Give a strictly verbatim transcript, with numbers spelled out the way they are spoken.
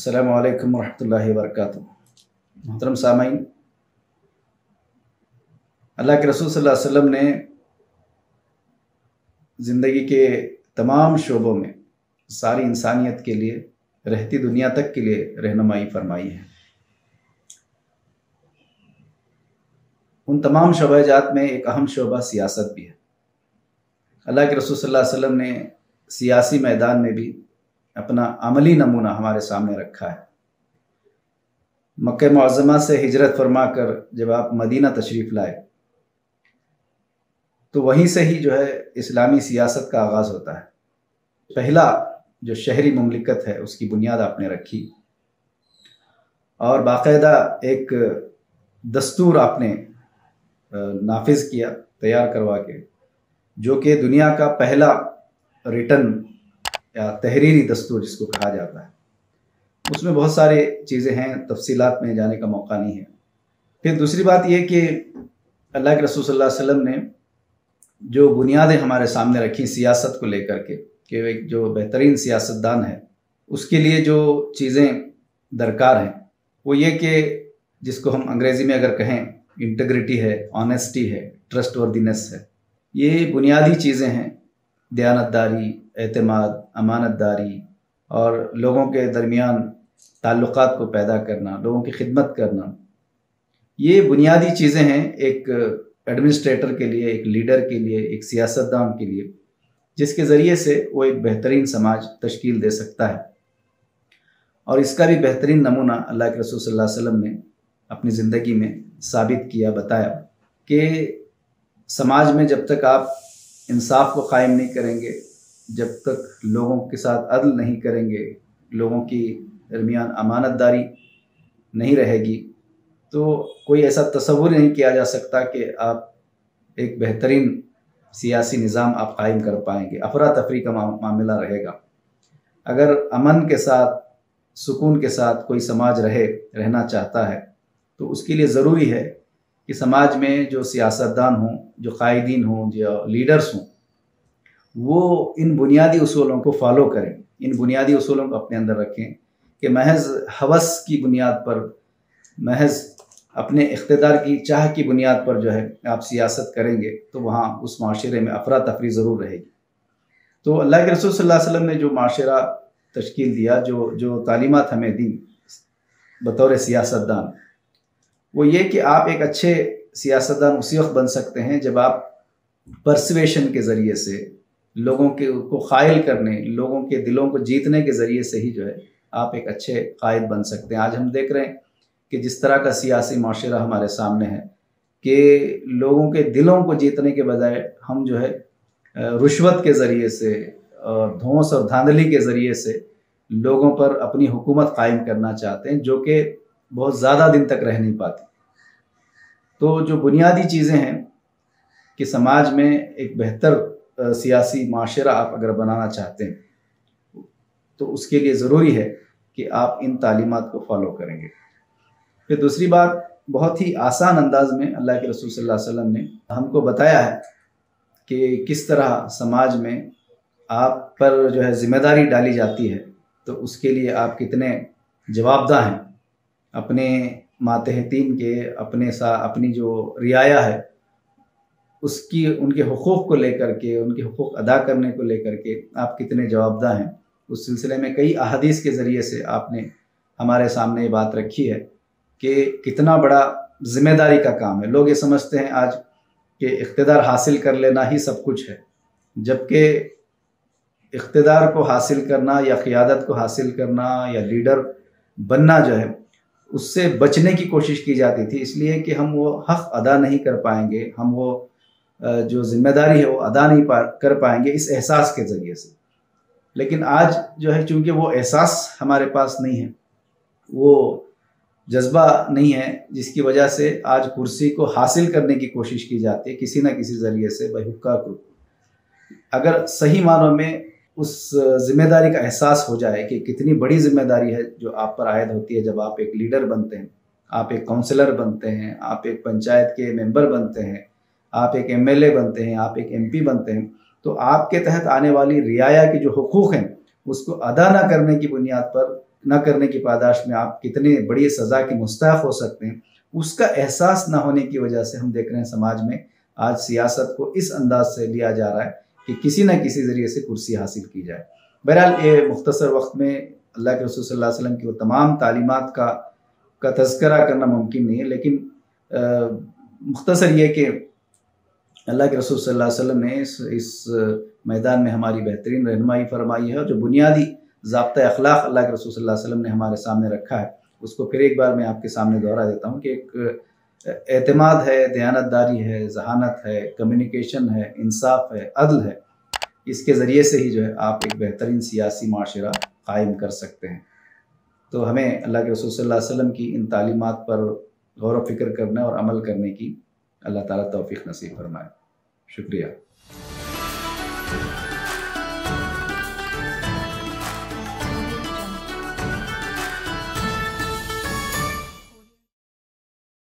अस्सलामु अलैकुम रहमतुल्लाहि व बरकातुहू। मोहतरम सामाईन, अल्लाह के रसूल सल्लल्लाहु अलैहि वसल्लम ने ज़िंदगी के तमाम शोबों में सारी इंसानियत के लिए, रहती दुनिया तक के लिए रहनुमाई फरमाई है। उन तमाम शोबाजात में एक अहम शोबा सियासत भी है। अल्लाह के रसूल सल्लल्लाहु अलैहि वसल्लम ने सियासी मैदान में भी अपना अमली नमूना हमारे सामने रखा है। मक्का मुअज़्ज़मा से हिजरत फरमा कर जब आप मदीना तशरीफ़ लाए तो वहीं से ही जो है इस्लामी सियासत का आगाज़ होता है। पहला जो शहरी मुमलिकत है उसकी बुनियाद आपने रखी और बाकायदा एक दस्तूर आपने नाफिज किया तैयार करवा के, जो कि दुनिया का पहला रिटन या तहरीरी दस्तूर जिसको कहा जाता है। उसमें बहुत सारे चीज़ें हैं, तफसीलात में जाने का मौका नहीं है। फिर दूसरी बात यह कि अल्लाह के रसूल सल्लल्लाहु अलैहि वसल्लम ने जो बुनियादें हमारे सामने रखी सियासत को लेकर के, कि एक जो बेहतरीन सियासतदान है उसके लिए जो चीज़ें दरकार हैं वो ये कि जिसको हम अंग्रेज़ी में अगर कहें इंटीग्रिटी है, ऑनेस्टी है, ट्रस्टवर्दीनेस है। ये बुनियादी चीज़ें हैं। दयानतदारी, एतमाद, अमानतदारी और लोगों के दरमियान ताल्लुकात को पैदा करना, लोगों की खिदमत करना, ये बुनियादी चीज़ें हैं एक एडमिनिस्ट्रेटर के लिए, एक लीडर के लिए, एक सियासतदान के लिए, जिसके ज़रिए से वो एक बेहतरीन समाज तश्कील दे सकता है। और इसका भी बेहतरीन नमूना अल्लाह के रसूल सल्लल्लाहु अलैहि वसल्लम ने अपनी ज़िंदगी में साबित किया, बताया कि समाज में जब तक आप इंसाफ को कायम नहीं करेंगे, जब तक लोगों के साथ अदल नहीं करेंगे, लोगों की दरमियान अमानतदारी नहीं रहेगी, तो कोई ऐसा तसव्वुर नहीं किया जा सकता कि आप एक बेहतरीन सियासी निज़ाम आप कायम कर पाएंगे। अफरा तफरी का मामला रहेगा। अगर अमन के साथ, सुकून के साथ कोई समाज रहे रहना चाहता है तो उसके लिए ज़रूरी है कि समाज में जो सियासतदान हों, जो कायदीन हों, जो लीडर्स हों, वो इन बुनियादी उसूलों को फॉलो करें, इन बुनियादी उसूलों को अपने अंदर रखें कि महज हवस की बुनियाद पर, महज अपने इख्तिदार की चाह की बुनियाद पर जो है आप सियासत करेंगे तो वहाँ उस माशरे में अफरा तफरी ज़रूर रहेगी। तो अल्लाह के रसूल सल्लल्लाहु अलैहि वसल्लम ने जो माशरा तश्कील दिया, जो जो तालीमात हमें दी बतौर सियासतदान, वो ये कि आप एक अच्छे सियासतदान उसी वक्त बन सकते हैं जब आप परसुएशन के ज़रिए से, लोगों के को क़ायल करने, लोगों के दिलों को जीतने के ज़रिए से ही जो है आप एक अच्छे कायद बन सकते हैं। आज हम देख रहे हैं कि जिस तरह का सियासी माशरा हमारे सामने है कि लोगों के दिलों को जीतने के बजाय हम जो है रुश्वत के ज़रिए से और धौंस और धांधली के ज़रिए से लोगों पर अपनी हुकूमत कायम करना चाहते हैं, जो कि बहुत ज़्यादा दिन तक रह नहीं पाती। तो जो बुनियादी चीज़ें हैं कि समाज में एक बेहतर सियासी माशरा आप अगर बनाना चाहते हैं तो उसके लिए ज़रूरी है कि आप इन तालीमात को फॉलो करेंगे। फिर दूसरी बात, बहुत ही आसान अंदाज में अल्लाह के रसूल सल्लल्लाहु अलैहि वसल्लम ने हमको बताया है कि किस तरह समाज में आप पर जो है ज़िम्मेदारी डाली जाती है तो उसके लिए आप कितने जवाबदाह हैं अपने मातहतीन के, अपने सा अपनी जो रियाया है उसकी, उनके हुकूक़ को लेकर के, उनके हुकूक़ अदा करने को लेकर के आप कितने जवाबदाह हैं। उस सिलसिले में कई अहादीस के ज़रिए से आपने हमारे सामने ये बात रखी है कि कितना बड़ा ज़िम्मेदारी का काम है। लोग ये समझते हैं आज कि इक़्तिदार हासिल कर लेना ही सब कुछ है, जबकि इक़्तिदार को हासिल करना या क़ियादत को हासिल करना या लीडर बनना जो है उससे बचने की कोशिश की जाती थी, इसलिए कि हम वो हक़ अदा नहीं कर पाएंगे, हम वो जो ज़िम्मेदारी है वो अदा नहीं पा कर पाएंगे इस एहसास के ज़रिए से। लेकिन आज जो है चूँकि वो एहसास हमारे पास नहीं है, वो जज्बा नहीं है, जिसकी वजह से आज कुर्सी को हासिल करने की कोशिश की जाती है किसी न किसी ज़रिए से बेहुक्का को। अगर सही मानों में उस ज़िम्मेदारी का एहसास हो जाए कि कितनी बड़ी ज़िम्मेदारी है जो आप पर आयद होती है जब आप एक लीडर बनते हैं, आप एक काउंसलर बनते हैं, आप एक पंचायत के मेंबर बनते हैं, आप एक एम एल ए बनते हैं, आप एक एम पी बनते हैं, तो आपके तहत आने वाली रियाया के जो हुकूक़ हैं उसको अदा न करने की बुनियाद पर न करने की पादाश में आप कितने बड़ी सज़ा के मुस्तहक हो सकते हैं, उसका एहसास ना होने की वजह से हम देख रहे हैं समाज में आज सियासत को इस अंदाज से लिया जा रहा है कि किसी न किसी ज़रिए से कुर्सी हासिल की जाए। बहरहाल ये मुख्तसर वक्त में अल्लाह के रसूल सल्लल्लाहु अलैहि वसल्लम की वो तमाम तालीमात का का तज़किरा करना मुमकिन नहीं है, लेकिन मुख्तसर ये कि अल्लाह के रसूल सल्लल्लाहु अलैहि वसल्लम ने इस इस मैदान में हमारी बेहतरीन रहनुमाई फरमाई है, और जो बुनियादी ज़ाब्ता अखलाक अल्लाह के रसूल सल्लल्लाहु अलैहि वसल्लम ने हमारे सामने रखा है उसको फिर एक बार मैं आपके सामने दोहरा देता हूँ कि एक एतमाद है, दयानतदारी है, जहानत है, कम्युनिकेशन है, इंसाफ है, अदल है। इसके ज़रिए से ही जो है आप एक बेहतरीन सियासी माशरा कायम कर सकते हैं। तो हमें अल्लाह के रसूल सल्लल्लाहु अलैहि वसल्लम की इन तालीमात पर गौर व फिक्र करने और अमल करने की अल्लाह ताला तौफीक नसीब फरमाए। शुक्रिया।